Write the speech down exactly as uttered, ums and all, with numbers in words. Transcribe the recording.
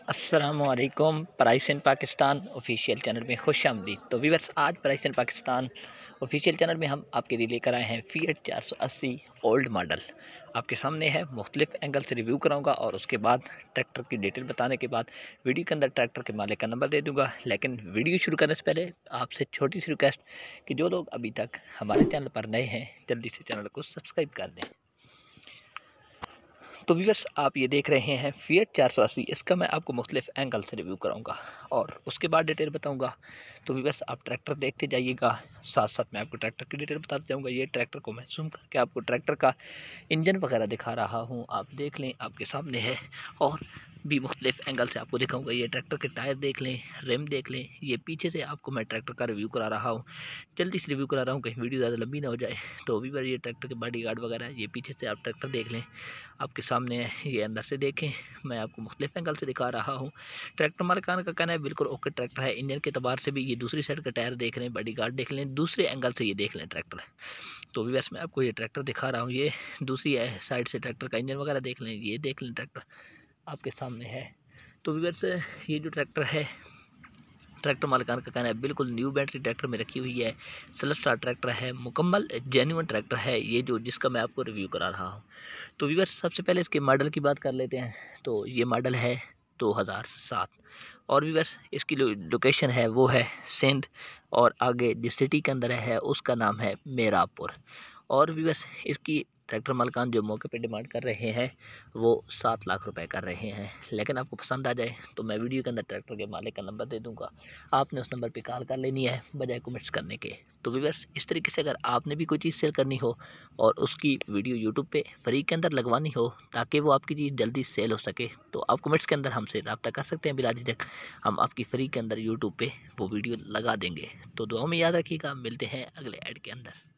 अस्सलामुअलैकुम। Price in Pakistan official channel में खुश आमदीद। तो व्यूअर्स, आज price in Pakistan official channel में हम आपके लिए लेकर आए हैं फिएट चार सौ अस्सी ओल्ड मॉडल। आपके सामने है, मुख्तलिफ एंगल से रिव्यू कराऊंगा और उसके बाद ट्रैक्टर की डिटेल बताने के बाद वीडियो के अंदर ट्रैक्टर के मालिक का नंबर दे दूंगा। लेकिन वीडियो शुरू करने से पहले आपसे छोटी सी रिक्वेस्ट कि जो लोग अभी तक हमारे चैनल पर नए हैं जल्दी से चैनल को सब्सक्राइब कर दें। तो व्यूअर्स, आप ये देख रहे हैं फिएट चार सौ अस्सी। इसका मैं आपको मुख्तलिफ एंगल से रिव्यू कराऊंगा और उसके बाद डिटेल बताऊंगा। तो व्यूअर्स, आप ट्रैक्टर देखते जाइएगा, साथ साथ मैं आपको ट्रैक्टर की डिटेल बताते जाऊंगा। ये ट्रैक्टर को मैं जूम करके आपको ट्रैक्टर का इंजन वगैरह दिखा रहा हूँ, आप देख लें, आपके सामने है। और भी मुख्तलिफ एंगल से आपको दिखाऊंगा। ये ट्रैक्टर के टायर देख लें, रिम देख लें। ये पीछे से आपको मैं ट्रैक्टर का रिव्यू करा रहा हूँ, जल्दी से रिव्यू करा रहा हूँ कहीं वीडियो ज़्यादा लंबी ना हो जाए। तो अभी बार ये ट्रैक्टर के बॉडी गार्ड वगैरह है। ये पीछे से आप ट्रैक्टर देख लें, आपके सामने है। ये अंदर से देखें, मैं आपको मुख्तलिफ एंगल से दिखा रहा हूँ। ट्रैक्टर मालिकान का कहना है बिल्कुल ओके ट्रैक्टर है। इंजन के अतबार से भी ये दूसरी साइड का टायर देख लें, बॉडी गार्ड देख लें, दूसरे एंगल से ये देख लें ट्रैक्टर। तो भी बस मैं आपको ये ट्रैक्टर दिखा रहा हूँ। ये दूसरी साइड से ट्रैक्टर का इंजन वगैरह देख लें, ये देख लें ट्रैक्टर आपके सामने है। तो व्यूअर्स, ये जो ट्रैक्टर है, ट्रैक्टर मालिकान का कहना है बिल्कुल न्यू बैटरी ट्रैक्टर में रखी हुई है। सेल्फ स्टार्ट ट्रैक्टर है, मुकम्मल जेन्युइन ट्रैक्टर है ये जो जिसका मैं आपको रिव्यू करा रहा हूँ। तो व्यूअर्स, सबसे पहले इसके मॉडल की बात कर लेते हैं। तो ये मॉडल है दो हज़ार सात और व्यूअर्स, इसकी लोकेशन है वो है सिंध और आगे जिस सिटी के अंदर है उसका नाम है मेरापुर। और व्यूअर्स, इसकी ट्रैक्टर मालिकान जो मौके पे डिमांड कर रहे हैं वो सात लाख रुपए कर रहे हैं। लेकिन आपको पसंद आ जाए तो मैं वीडियो के अंदर ट्रैक्टर के मालिक का नंबर दे दूंगा, आपने उस नंबर पे कॉल कर लेनी है बजाय कमेंट्स करने के। तो व्यूअर्स, इस तरीके से अगर आपने भी कोई चीज़ सेल करनी हो और उसकी वीडियो यूट्यूब पे फ्री के अंदर लगवानी हो ताकि वो आपकी चीज़ जल्दी सेल हो सके, तो आप कमेंट्स के अंदर हमसे रब्ता कर सकते हैं। बिला झिझक हम आपकी फ्री के अंदर यूट्यूब पर वो वीडियो लगा देंगे। तो दुआ में याद रखिएगा, मिलते हैं अगले ऐड के अंदर।